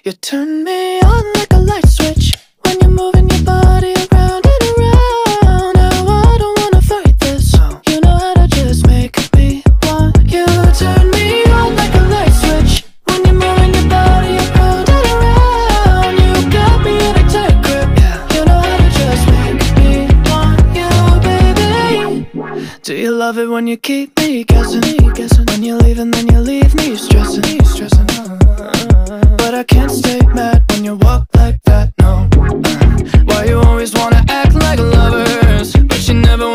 You turn me on like a light switch when you're moving your body around and around. Now I don't wanna fight this. You know how to just make me want you. Turn me on like a light switch when you're moving your body around and around. You got me in a tight grip. You know how to just make me want you, baby. Do you love it when you keep me guessing? When you leave and then you leave me stressing. But I can't stay mad when you walk like that, no. Why you always wanna act like lovers, but you never